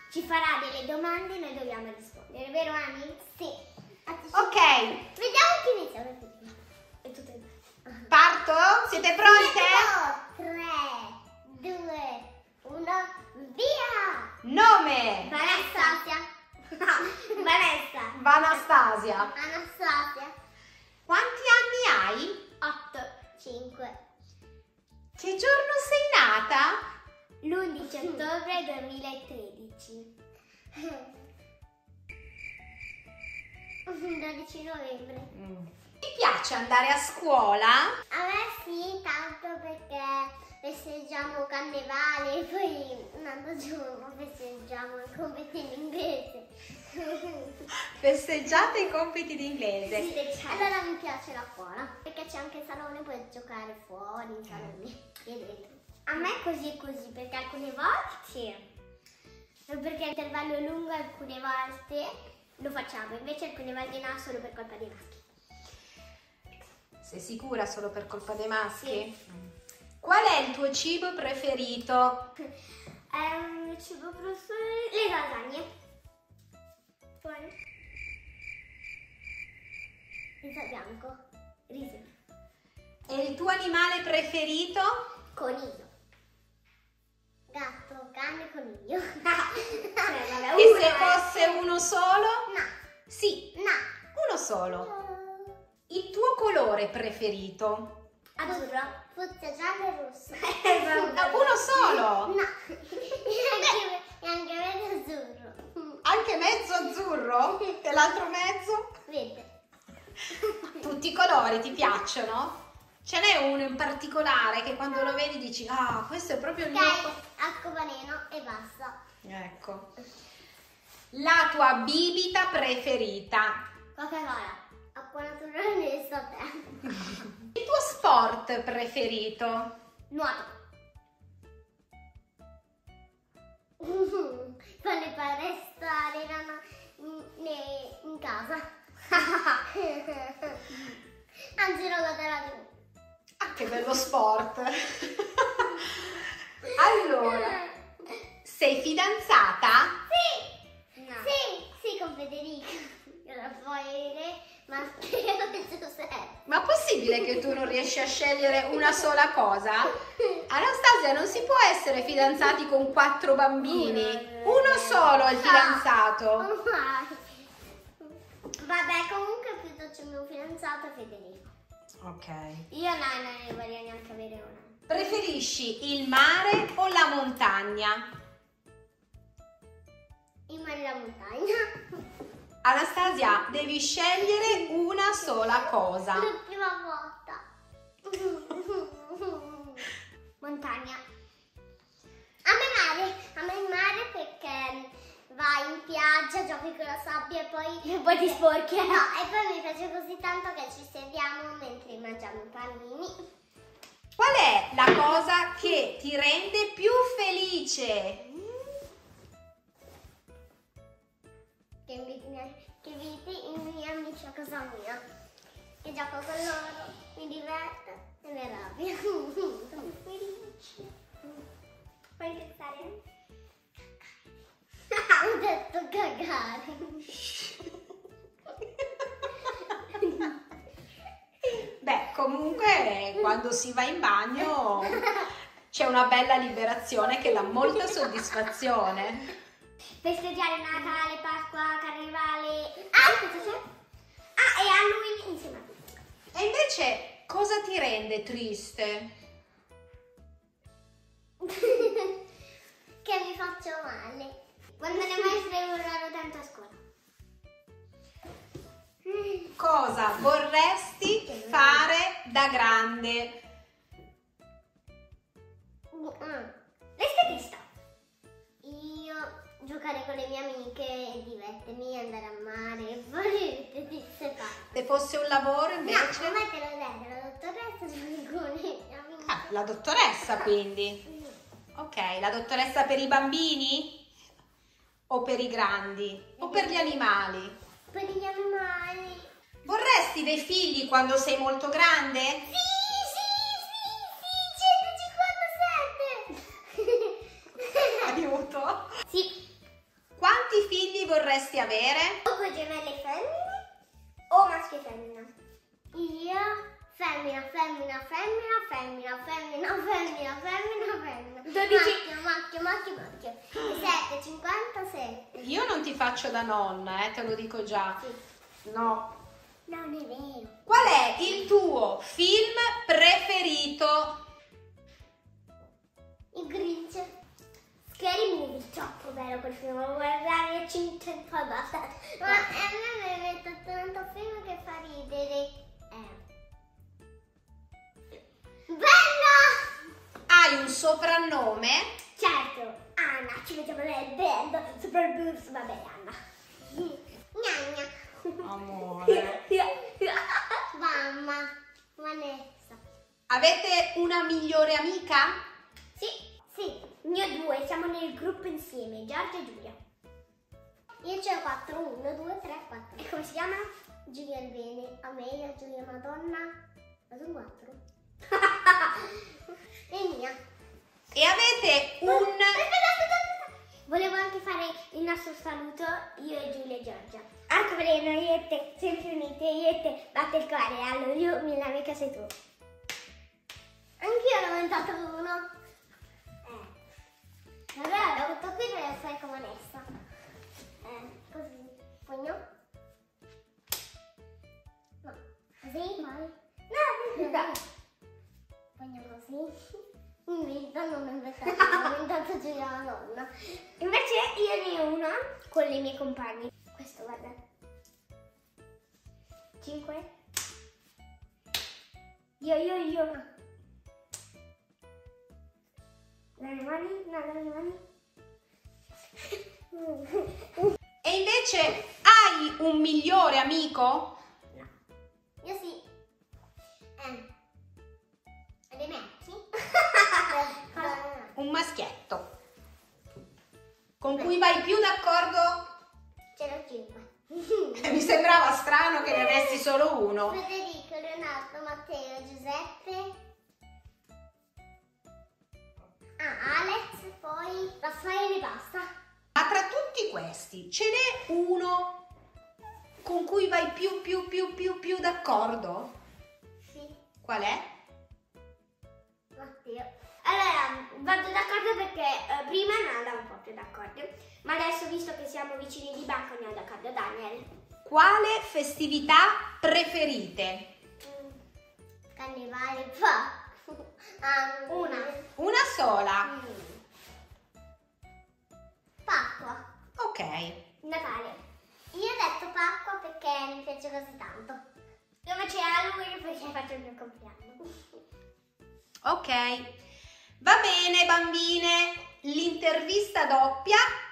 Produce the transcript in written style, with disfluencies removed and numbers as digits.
ci farà delle domande e noi dobbiamo rispondere, vero Ani? Sì. Ok. Vediamo chi inizia. E tu Parto? Siete pronte? 3, 2, 1, via! Nome. Anastasia. Vanessa. Vanastasia. Anastasia. Quanti anni hai? 8, 5. Che giorno sei nata? L'11 ottobre 2013. 12 novembre. Ti piace andare a scuola? A me sì, tanto perché festeggiamo carnevale e poi un altro giorno festeggiamo i compiti in inglese. Festeggiate i compiti di inglese. Sì, allora mi piace la scuola perché c'è anche il salone, puoi giocare fuori in salone e dentro. A me è così e così perché alcune volte, perché l'intervallo è lungo, alcune volte lo facciamo, invece alcune volte no, solo per colpa dei maschi. Sei sicura solo per colpa dei maschi? Sì. Qual è il tuo cibo preferito? Il cibo preferito? Le lasagne. Poi riso bianco. Riso. E il tuo animale preferito? Coniglio. Gatto, cane, coniglio. E se fosse uno solo? No. Sì, No. uno solo. Il tuo colore preferito? Azzurro. Fuzza, giallo e rosso. Uno solo? No. E anche mezzo azzurro. Anche mezzo azzurro? E l'altro mezzo? Verde. Tutti i colori ti piacciono? Ce n'è uno in particolare che quando lo vedi dici, ah, questo è proprio il mio... Arcobaleno e basta. Ecco. La tua bibita preferita? Coca-Cola. Acqua naturale e estate. Il tuo sport preferito? Nuoto. Fare palestra in casa. Anzi, non la TV. Ah, che bello sport! Allora, sei fidanzata? Sì! No. Sì, con Federico. Raffaele, Matteo e Giuseppe. Ma è possibile che tu non riesci a scegliere una sola cosa? Anastasia, non si può essere fidanzati con 4 bambini. Uno solo è il fidanzato. Vabbè, comunque piuttosto il mio fidanzato è Federico. Ok. Io non ne voglio neanche avere una. Preferisci il mare o la montagna? In mare la montagna. Anastasia, devi scegliere una sola cosa. L'ultima volta. Montagna. A me il mare perché vai in spiaggia, giochi con la sabbia e poi ti sporchi. No, e poi mi piace così tanto che ci sediamo mentre mangiamo i panini. Qual è la cosa che ti rende più felice? Che vedi i miei amici a casa mia, che gioco con loro, mi diverto e mi arrabbio. Sono felice. Puoi pensare? Ho detto cagare. Beh, comunque quando si va in bagno c'è una bella liberazione che dà molta soddisfazione. Festeggiare Natale, Pasqua, Carnevale. Cosa c'è? E Halloween insieme a tutti. E invece cosa ti rende triste? Che mi faccio male. Quando le maestre urlano tanto a scuola. Cosa vorresti fare da grande? L'estetista. Io giocare con le mie amiche, divertirmi, andare a mare, fare l'estetista. Se fosse un lavoro invece? No, a me te l'ho detto, la dottoressa gioca con le mie amiche. Ah, la dottoressa quindi. Ok, la dottoressa per i bambini? O per i grandi? O per gli animali? Per gli animali. Vorresti dei figli quando sei molto grande? Sì, 157. Aiuto! Sì. figli vorresti avere? O con gemelli femmine o maschio e femmina? Io femmina, femmina, femmina, femmina, femmina, femmina, femmina, femmina. 12. Maschio. 7, 57. Io non ti faccio da nonna, te lo dico già. Sì. No. Non è vero. Qual è il tuo film preferito? Il Grinch. Scary Movie. Troppo bello quel film. Lo guardare 500 e basta. Ma a me mi metto tanto film che fa ridere. Bello! Hai un soprannome? Certo, Anna, ci mettiamo nel band, super boost, vabbè Anna. Gnagna. Amore. Mamma, Vanessa. Avete una migliore amica? Sì, ne ho 2, siamo nel gruppo insieme, Giorgia e Giulia. Io ce l'ho 4, 1, 2, 3, 4. E come si chiama? Giulia il Bene, Amelia, Giulia Madonna. Ma sono 4? E mia. E avete un... Aspetta. Volevo anche fare il nostro saluto, io e Giulia e Giorgia. Anche veleno, io e te, sempre unite, io e te, batte il cuore, allora io, mia amica sei tu. Anch'io ho inventato uno. Allora l'ho avuto qui per fare come Vanessa. Così. Pugno. No. Così, mai. No. Pugno così. Non ho inventato Giulia Madonna. Invece io ne ho una con le mie compagne. Questo, guarda. 5. Io. Le mani. E invece hai un migliore amico? No. Io sì. Le metti? Un maschietto. Con cui vai più d'accordo? Ce l'ho 5. Mi sembrava strano che ne avessi solo uno. Federico, Leonardo, Matteo, Giuseppe. Alex, poi Raffaele e basta. Ma tra tutti questi ce n'è uno con cui vai più d'accordo? Sì. Qual è? Matteo. Allora, vado d'accordo perché prima non andavo un po' più d'accordo, ma adesso visto che siamo vicini di banco ne ho d'accordo. Daniel. Quale festività preferite? Carnevale, Una sola. Pasqua. Ok. Natale. Io ho detto Pasqua perché mi piace così tanto. Come c'è Halloween perché faccio il mio compleanno. Ok. Va bene, bambine. L'intervista doppia